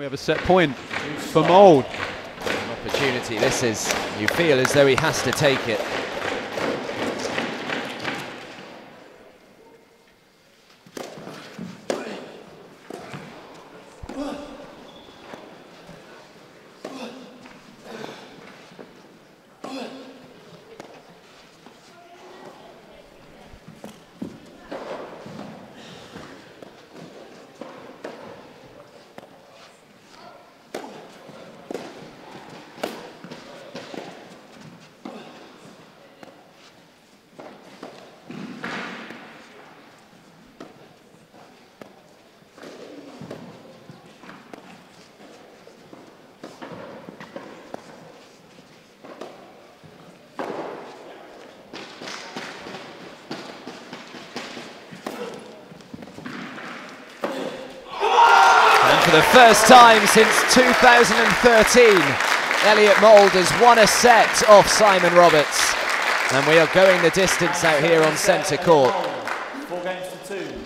we have a set point for Mould. An opportunity this is. You feel as though he has to take it. For the first time since 2013, Elliot Mould has won a set off Simon Roberts. And we are going the distance out here on centre court. 4 games to 2.